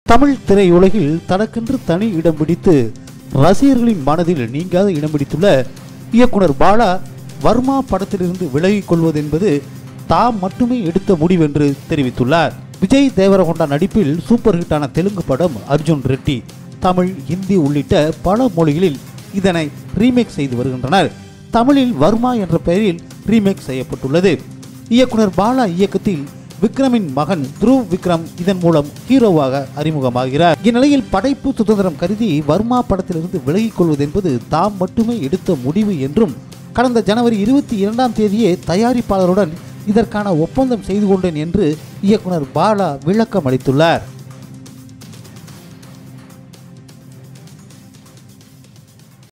தமிழ் திரையுலகில் தனக்கென்று தனி இடம் பிடித்து ரசிகர்களின் மனதில் நீங்காத இடம் பிடித்துள்ள இயக்குனர் பாலா வர்மா படத்திலிருந்து விலகிக் கொள்வது என்பது தாம் மட்டுமே எடுத்த முடிவென்று தெரிவித்துள்ளார். விஜய் தேவரகொண்டா நடிப்பில் சூப்பர் ஹிட்டான தெலுங்கு படம் அர்ஜுன் ரெட்டி தமிழ், ஹிந்தி உள்ளிட்ட பல மொழிகளில் இதனை ரீமேக் செய்து வருகின்றனர். தமிழில் வர்மா என்ற பெயரில் ரீமேக் செய்யப்பட்டுள்ளது. இயக்குனர் பாலா இயக்கத்தில் விக்ரமின் மகன் த்ருவ் விக்ரம் இதன் மூலம் ஹீரோவாக அறிமுகமாகிறார். இந்நிலையில் படைப்பு சுதந்திரம் கருதி வர்மா படத்திலிருந்து விலகிக் கொள்வது என்பது தாம் மட்டுமே எடுத்த முடிவு என்றும் கடந்த ஜனவரி 22ஆம் தேதியே தயாரிப்பாளருடன் இதற்கான ஒப்பந்தம் செய்து கொண்டேன் என்று இயக்குனர் பாலா விளக்கம் அளித்துள்ளார்.